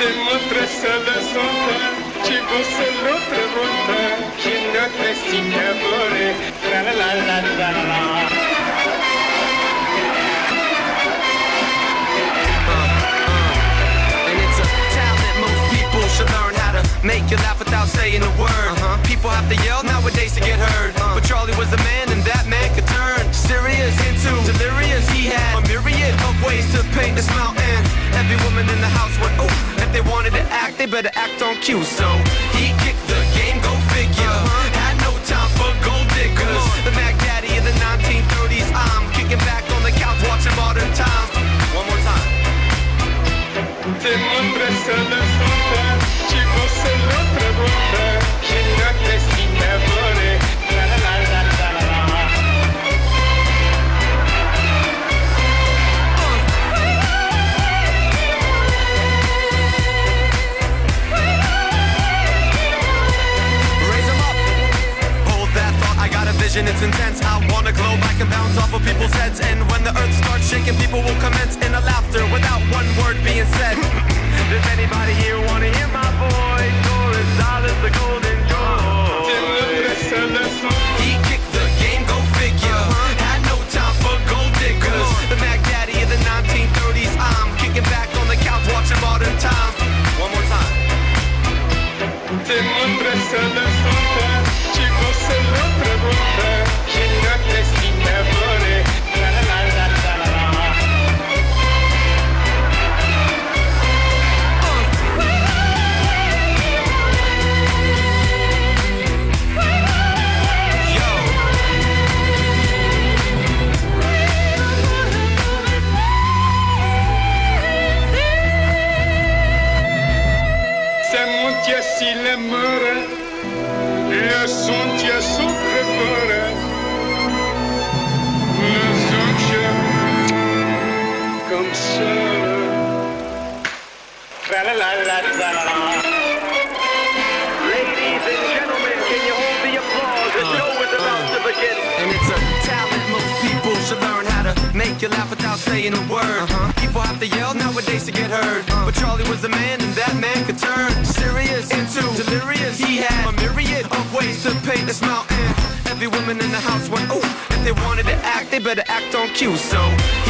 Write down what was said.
Te montre solo sotto, ci fosse l'altra volta, che non resti amore, tra la la la la la. And it's a talent most people should learn how to make you laugh without saying a word. People have to yell nowadays to get heard, but Charlie was the man and that man could turn serious into delirious. He had a myriad of ways to paint this mountain. Every woman in the house went, ooh, if they wanted to act, they better act on cue. So he kicked the game, go figure. Had no time for gold diggers. The Mac Daddy in the 1930s. I'm kicking back on the couch watching Modern Times. One more time. Te montre solo sotto, ci fosse l'altra volta, che non resti amore, tra la la la la la. Vision, it's intense. I wanna glow back and bounce off of people's heads. And when the earth starts shaking, people will commence in a laughter without one word being said. Does anybody here wanna hear my voice? Chorus, silence, the golden joy. He kicked the game, go figure. Had no time for gold diggers. The Mac Daddy in the 1930s. I'm kicking back on the couch watching Modern Times. One more time. Te montre solo sotto, ci fosse l'altra volta, che non resti amore, la la la la la la. Yo. Se monti assi l'amore, le senti a sopravvore, le senti comme ça. Tra la la la la la. Ladies and gentlemen, can you hold the applause? The show is about to begin. And it's a talent most people should learn how to make you laugh without saying a word. People have to yell nowadays to get heard, but Charlie was the man and that man could turn serious into delirious. He had a myriad of ways to paint this mountain. Every woman in the house went, ooh, if they wanted to act, they better act on cue. So